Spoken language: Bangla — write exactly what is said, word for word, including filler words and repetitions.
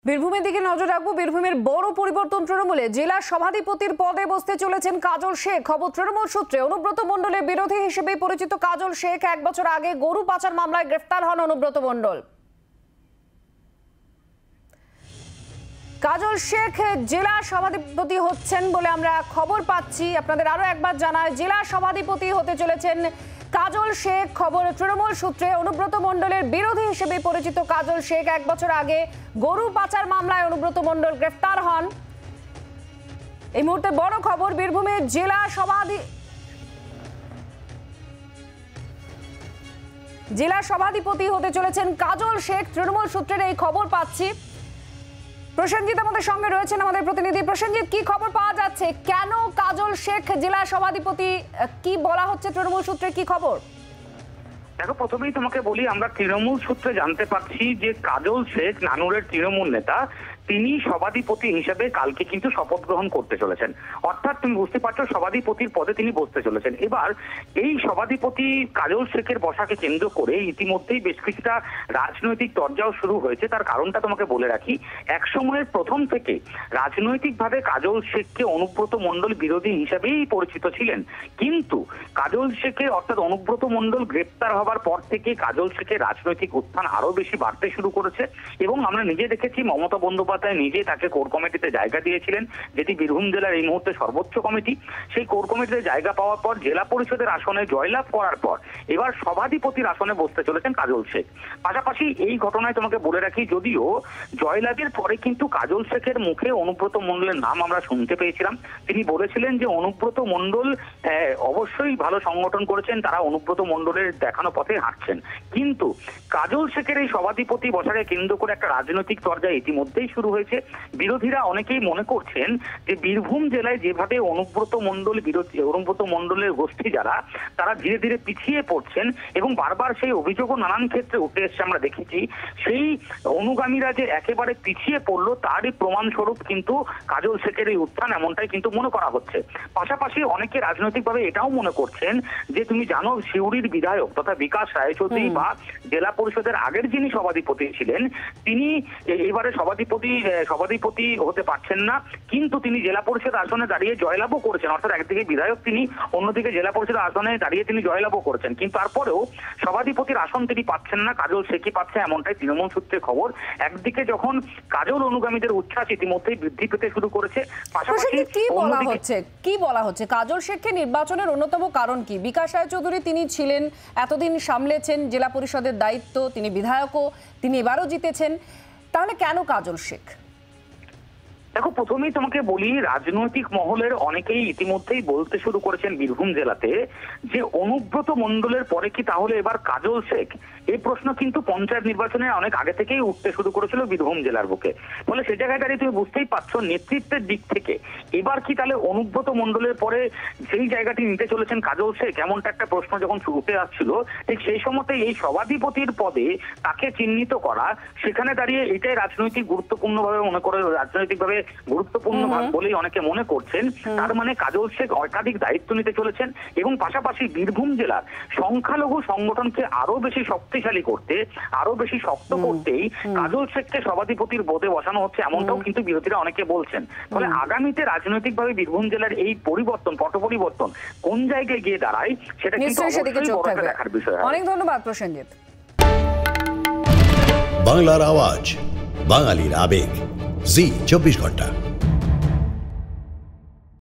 বীরভূমের দিকে নজর রাখবো। বীরভূমের বড় পরিবর্তন তৃণমূলে। জেলা সভাধিপতির পদে বসতে চলেছেন কাজল শেখ। খবর তৃণমূল সূত্রে। অনুব্রত মণ্ডলের বিরোধী হিসেবে পরিচিত কাজল শেখ এক বছর আগে গরু পাচার মামলায় গ্রেফতার হন অনুব্রত মণ্ডল। কাজল শেখ জেলা সভাধিপতি হচ্ছেন বলে আমরা খবর পাচ্ছি। আপনাদের আরো একবার জানায়, জেলা সভাধিপতি হতে চলেছেন কাজল শেখ। খবর তৃণমূল সূত্রে। অনুব্রত মণ্ডলের বিরোধী হিসেবে পরিচিত কাজল শেখ এক বছর আগে গরু পাচার মামলায় অনুব্রত মণ্ডল গ্রেফতার হন। এই মুহূর্তে বড় খবর, বীরভূমের জেলা সভাধি জেলা সভাধিপতি হতে চলেছেন কাজল শেখ। তৃণমূল সূত্রের এই খবর পাচ্ছি। প্রসেনজিৎ আমাদের সঙ্গে রয়েছেন, আমাদের প্রতিনিধি। প্রসেনজিৎ, কি খবর পাওয়া যাচ্ছে? কেন কাজল শেখ জেলা সভাধিপতি? কি বলা হচ্ছে তৃণমূল সূত্রে? কি খবর? দেখো, প্রথমেই তোমাকে বলি, আমরা তৃণমূল সূত্রে জানতে পারছি যে কাজল শেখ, নানুরের তৃণমূল নেতা, তিনি সভাধিপতি হিসেবে কালকে কিন্তু শপথ গ্রহণ করতে চলেছেন। অর্থাৎ তুমি বুঝতে পারছো, সভাধিপতির পদে তিনি বসতে চলেছেন। এবার এই সভাধিপতি কাজল শেখের বসাকে কেন্দ্র করে ইতিমধ্যেই বেশ কিছুটা রাজনৈতিক চর্চাও শুরু হয়েছে। তার কারণটা তোমাকে বলে রাখি। এক সময়ের প্রথম থেকে রাজনৈতিকভাবে কাজল শেখকে অনুব্রত মণ্ডল বিরোধী হিসেবেই পরিচিত ছিলেন, কিন্তু কাজল শেখের অর্থাৎ অনুব্রত মণ্ডল গ্রেপ্তার হবার পর থেকে কাজল শেখের রাজনৈতিক উত্থান আরো বেশি বাড়তে শুরু করেছে। এবং আমরা নিজে দেখেছি, মমতা বন্দ্যোপাধ্যায় নিজে তাকে কোর কমিটিতে জায়গা দিয়েছিলেন, যেটি বীরভূম জেলার এই মুহূর্তে সর্বোচ্চ কমিটি। সেই কোর কমিটিতে জায়গা পাওয়ার পর জেলা পরিষদের আসনে জয়লাভ করার পর এবার সভাধিপতির আসনে বসতে চলেছেন কাজল শেখ। পাশাপাশি এই ঘটনায় তোমাকে বলে রাখি, যদিও জয়লাভের পরে কিন্তু কাজল শেখের মুখে অনুব্রত মণ্ডলের নাম আমরা শুনতে পেয়েছিলাম। তিনি বলেছিলেন যে অনুব্রত মণ্ডল অবশ্যই ভালো সংগঠন করেছেন, তারা অনুব্রত মণ্ডলের দেখানো পথে হাঁটছেন। কিন্তু কাজল শেখের এই সভাধিপতি বসাকে কেন্দ্র করে একটা রাজনৈতিক চর্চা ইতিমধ্যেই শুরু হয়েছে। বিরোধীরা অনেকেই মনে করছেন যে বীরভূম জেলায় যেভাবে অনুব্রত মণ্ডল বিরোধী অনুব্রত মণ্ডলের গোষ্ঠী যারা, তারা ধীরে ধীরে পিছিয়ে পড়ছেন এবং বারবার সেই অভিযোগও নানান ক্ষেত্রে উঠে এসছে। আমরা দেখেছি সেই অনুগামীরা যে একেবারে পিছিয়ে পড়লো, তারই প্রমাণস্বরূপ কিন্তু কাজল শেখের এই উত্থান, এমনটাই কিন্তু মনে করা হচ্ছে। পাশাপাশি অনেকে রাজনৈতিকভাবে এটাও মনে করছেন যে, তুমি জানো, সিউড়ির বিধায়ক তথা বিকাশ রায়চৌধুরী বা জেলা পরিষদের আগের যিনি সভাধিপতি ছিলেন, তিনি এবারে সভাধিপতি সভাধিপতি হতে পারছেন না, কিন্তু তিনি জেলা পরিষদ আসনে দাঁড়িয়ে জয়লাভও করেছেন। অর্থাৎ একদিকে বিধায়ক তিনি, অন্যদিকে জেলা পরিষদ আসনে দাঁড়িয়ে তিনি জয়লাভও করেছেন, কিন্তু তারপরেও সভাধিপতির আসন তিনি পাচ্ছেন না, কাজল শেখই পাচ্ছে, এমনটাই তৃণমূল সূত্রে খবর। একদিকে যখন কাজল অনুগামীদের উচ্ছ্বাস ইতিমধ্যেই বৃদ্ধি পেতে শুরু করেছে, পাশাপাশি কি বলা হচ্ছে কি বলা হচ্ছে কাজল শেখকে নির্বাচনের অন্যতম কারণ কি? বিকাশ রায়চৌধুরী তিনি ছিলেন, এতদিন সামলেছেন জেলা পরিষদের দায়িত্ব, তিনি বিধায়কও, তিনি এবারও জিতেছেন, তাহলে কেন কাজল শেখ? দেখো, প্রথমেই তোমাকে বলি, রাজনৈতিক মহলের অনেকেই ইতিমধ্যেই বলতে শুরু করেছেন বীরভূম জেলাতে যে অনুব্রত মণ্ডলের পরে কি তাহলে এবার কাজল শেখ? এই প্রশ্ন কিন্তু পঞ্চায়েত নির্বাচনে অনেক আগে থেকেই উঠতে শুরু করেছিল বীরভূম জেলার বুকে। ফলে সে জায়গায় দাঁড়িয়ে তুমি বুঝতেই পারছো, নেতৃত্বের দিক থেকে এবার কি তাহলে অনুব্রত মণ্ডলের পরে সেই জায়গাটি নিতে চলেছেন কাজল শেখ? এমনটা একটা প্রশ্ন যখন উঠে আসছিল, ঠিক সেই সময়তে এই সভাধিপতির পদে তাকে চিহ্নিত করা, সেখানে দাঁড়িয়ে এটাই রাজনৈতিক গুরুত্বপূর্ণ ভাবে মনে করে, রাজনৈতিক ভাবে গুরুত্বপূর্ণ ভাগ বলেই অনেকে মনে করছেন। তার মানে কাজল শেখ একাধিক দায়িত্ব নিতে চলেছেন এবং পাশাপাশি বীরভূম জেলার সংখ্যালঘু সংগঠনকে আরো বেশি শক্তিশালী করতে, আরো বেশি শক্ত করতেই কাজল শেখকে সভাধিপতির পদে বসানো হচ্ছে, এমনটাও কিন্তু বিরোধীরা অনেকে বলছেন। ফলে আগামীতে রাজনৈতিকভাবে বীরভূম জেলার এই পরিবর্তন, পট পরিবর্তন কোন জায়গায় গিয়ে দাঁড়ায়, সেটা কিন্তু অবশ্যই বড় একটা দেখার বিষয়। অনেক ধন্যবাদ প্রসেনজিৎ। বাংলার আওয়াজ, বাঙালির আবেগ, জি চব্বিশ ঘন্টা।